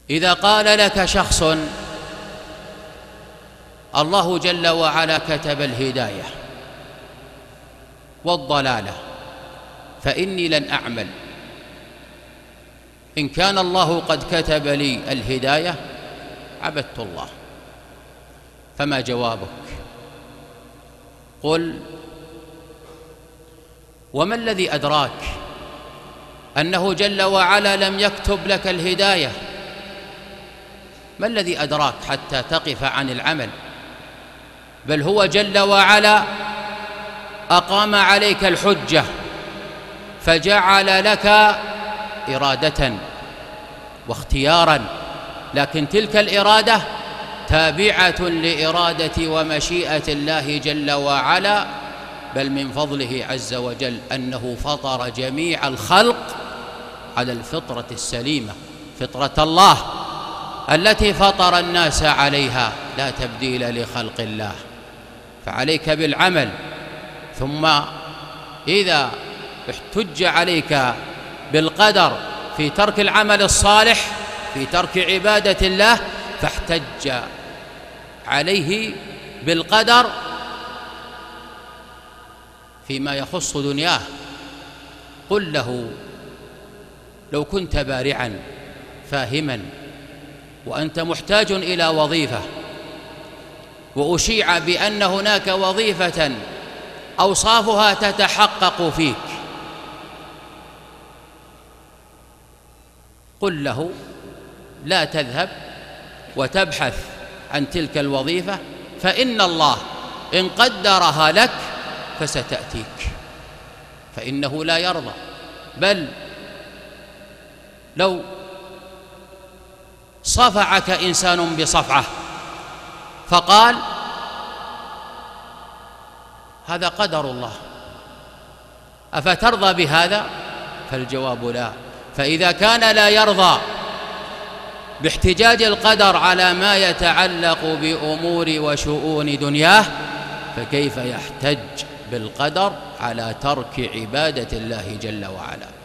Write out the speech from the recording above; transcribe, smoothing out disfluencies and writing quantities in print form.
إذا قال لك شخص الله جل وعلا كتب الهداية والضلالة فإني لن أعمل، إن كان الله قد كتب لي الهداية عبدت الله، فما جوابك؟ قل: وما الذي أدراك أنه جل وعلا لم يكتب لك الهداية؟ ما الذي أدراك حتى تقف عن العمل؟ بل هو جل وعلا أقام عليك الحجة فجعل لك إرادة واختيارا، لكن تلك الإرادة تابعة لإرادة ومشيئة الله جل وعلا، بل من فضله عز وجل أنه فطر جميع الخلق على الفطرة السليمة، فطرة الله التي فطر الناس عليها، لا تبديل لخلق الله. فعليك بالعمل، ثم إذا احتج عليك بالقدر في ترك العمل الصالح، في ترك عبادة الله، فاحتج عليه بالقدر فيما يخص دنياه. قل له: لو كنت بارعا فاهما وأنت محتاج إلى وظيفة، وأشيع بأن هناك وظيفة أوصافها تتحقق فيك، قل له: لا تذهب وتبحث عن تلك الوظيفة، فإن الله إن قدرها لك فستأتيك، فإنه لا يرضى. بل لو صفعك إنسان بصفعة فقال: هذا قدر الله، أفترضى بهذا؟ فالجواب لا. فإذا كان لا يرضى باحتجاج القدر على ما يتعلق بأمور وشؤون دنياه، فكيف يحتج بالقدر على ترك عبادة الله جل وعلا؟